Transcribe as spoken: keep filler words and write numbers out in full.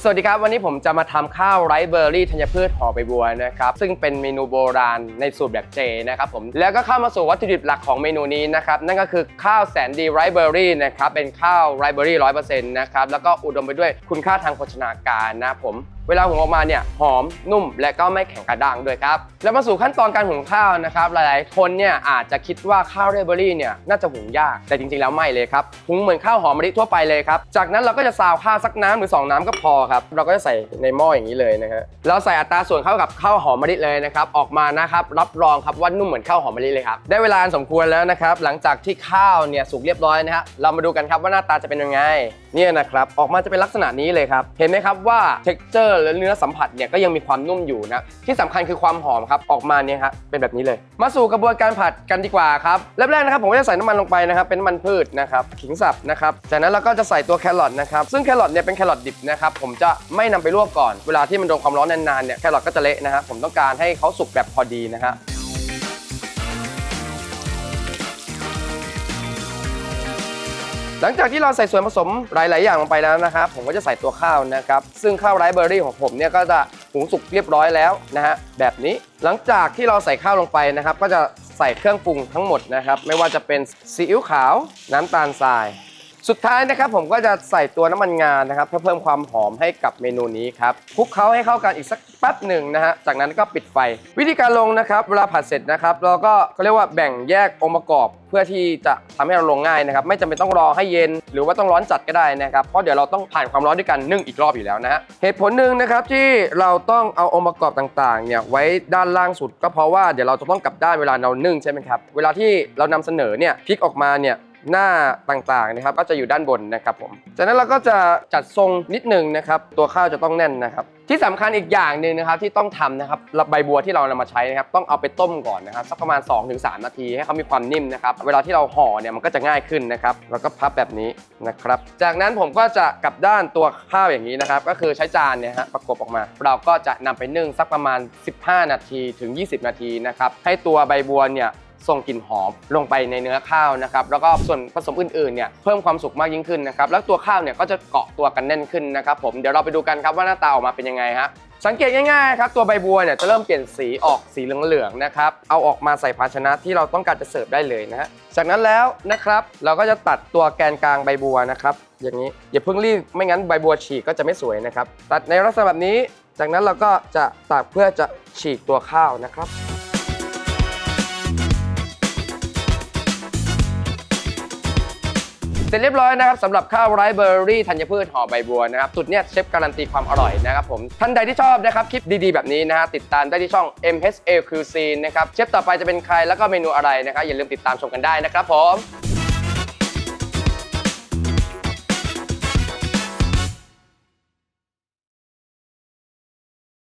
สวัสดีครับวันนี้ผมจะมาทำข้าวไรซ์เบอร์รี่ธัญพืชห่อใบบัวนะครับซึ่งเป็นเมนูโบราณในสูตรแบบเจนะครับผมแล้วก็เข้ามาสู่วัตถุดิบหลักของเมนูนี้นะครับนั่นก็คือข้าวแสนดีไรซ์เบอร์รี่นะครับเป็นข้าวไรซ์เบอร์รี่ร้อยเปอร์เซ็นต์นะครับแล้วก็อุดมไปด้วยคุณค่าทางโภชนาการนะผมเวลาหุงออกมาเนี่ยหอมนุ่มและก็ไม่แข็งกระด้างด้วยครับแล้วมาสู่ขั้นตอนการหุงข้าวนะครับหลายๆคนเนี่ยอาจจะคิดว่าข้าวไรซ์เบอร์รี่เนี่ยน่าจะหุงยากแต่จริงๆแล้วไม่เลยครับหุงเหมือนข้าวหอมมะลิทั่วไปเลยครับจากนั้นเราก็จะซาวข้าวสักน้ำหรือสองน้ำก็พอครับเราก็จะใส่ในหม้ออย่างนี้เลยนะฮะเราใส่อัตราส่วนเข้ากับข้าวหอมมะลิเลยนะครับออกมานะครับรับรองครับว่านุ่มเหมือนข้าวหอมมะลิเลยครับได้เวลาสมควรแล้วนะครับหลังจากที่ข้าวเนี่ยสุกเรียบร้อยนะฮะเรามาดูกันครับว่าหน้าตาจะเป็นยังไงเนี่ยนะครับออกมาจะเป็นลักษณะนี้เลยครับเห็นไหมครับว่า texture และเนื้อสัมผัสเนี่ยก็ยังมีความนุ่มอยู่นะที่สำคัญคือความหอมครับออกมาเนี่ยครับเป็นแบบนี้เลยมาสู่กระบวนการผัดกันดีกว่าครับเริ่มแรกนะครับผมก็จะใส่น้ำมันลงไปนะครับเป็นน้ำมันพืชนะครับขิงสับนะครับจากนั้นเราก็จะใส่ตัวแครอทนะครับซึ่งแครอทเนี่ยเป็นแครอทดิบนะครับผมจะไม่นำไปลวกก่อนเวลาที่มันโดนความร้อนนานๆเนี่ยแครอทก็จะเละนะครับผมต้องการให้เขาสุกแบบพอดีนะฮะหลังจากที่เราใส่ส่วนผสมหลายๆอย่างลงไปแล้วนะครับผมก็จะใส่ตัวข้าวนะครับซึ่งข้าวไรซ์เบอร์รี่ของผมเนี่ยก็จะหุงสุกเรียบร้อยแล้วนะฮะแบบนี้หลังจากที่เราใส่ข้าวลงไปนะครับก็จะใส่เครื่องปรุงทั้งหมดนะครับไม่ว่าจะเป็นซีอิ๊วขาวน้ำตาลทรายสุดท้ายนะครับผมก็จะใส่ตัวน้ำมันงานะครับเพื่อเพิ่มความหอมให้กับเมนูนี้ครับคลุกเคล้าให้เข้ากันอีกสักแป๊บหนึ่งนะฮะจากนั้นก็ปิดไฟวิธีการลงนะครับเวลาผัดเสร็จนะครับเราก็เขาเรียกว่าแบ่งแยกองค์ประกอบเพื่อที่จะทำให้เราลงง่ายนะครับไม่จำเป็นต้องรอให้เย็นหรือว่าต้องร้อนจัดก็ได้นะครับเพราะเดี๋ยวเราต้องผ่านความร้อนด้วยกันนึ่งอีกรอบอยู่แล้วนะฮะเหตุผลหนึ่งนะครับที่เราต้องเอาองค์ประกอบต่างๆเนี่ยไว้ด้านล่างสุดก็เพราะว่าเดี๋ยวเราจะต้องกลับด้านเวลาเรานึ่งใช่ไหมครับเวลาที่เรานำเสนอเนี่ยพลิกออกมาเนี่ยหน้าต่างๆนะครับก็จะอยู่ด้านบนนะครับผมจากนั้นเราก็จะจัดทรงนิดนึงนะครับตัวข้าวจะต้องแน่นนะครับที่สำคัญอีกอย่างหนึ่งนะครับที่ต้องทำนะครับใบบัวที่เรานำมาใช้นะครับต้องเอาไปต้มก่อนนะครับสักประมาณ สองถึงสาม นาทีให้เขามีความนิ่มนะครับเวลาที่เราห่อเนี่ยมันก็จะง่ายขึ้นนะครับเราก็พับแบบนี้นะครับจากนั้นผมก็จะกลับด้านตัวข้าวอย่างนี้นะครับก็คือใช้จานเนี่ยฮะประกบออกมาเราก็จะนำไปนึ่งสักประมาณสิบห้านาทีถึงยี่สิบนาทีนะครับให้ตัวใบบัวเนี่ยส่งกลิ่นหอมลงไปในเนื้อข้าวนะครับแล้วก็ส่วนผสมอื่นๆเนี่ยเพิ่มความสุกมากยิ่งขึ้นนะครับแล้วตัวข้าวเนี่ยก็จะเกาะตัวกันแน่นขึ้นนะครับผมเดี๋ยวเราไปดูกันครับว่าหน้าตาออกมาเป็นยังไงฮะสังเกตง่ายๆครับตัวใบบัวเนี่ยจะเริ่มเปลี่ยนสีออกสีเหลืองๆนะครับเอาออกมาใส่ภาชนะที่เราต้องการจะเสิร์ฟได้เลยนะฮะจากนั้นแล้วนะครับเราก็จะตัดตัวแกนกลางใบบัวนะครับอย่างนี้อย่าเพิ่งรีบไม่งั้นใบบัวฉีกก็จะไม่สวยนะครับตัดในลักษณะแบบนี้จากนั้นเราก็จะตัดเพื่อจะฉีกตัวข้าวนะครับเสร็จเรียบร้อยนะครับสำหรับข้าวไรซ์เบอร์รี่ธัญพืชห่อใบบัวนะครับสุดเนี้ยเชฟการันตีความอร่อยนะครับผมท่านใดที่ชอบนะครับคลิปดีๆแบบนี้นะฮะติดตามได้ที่ช่อง เอ็ม เอช เอ Cuisine นะครับเชฟต่อไปจะเป็นใครแล้วก็เมนูอะไรนะครับอย่าลืมติดตามชมกันได้นะครับผม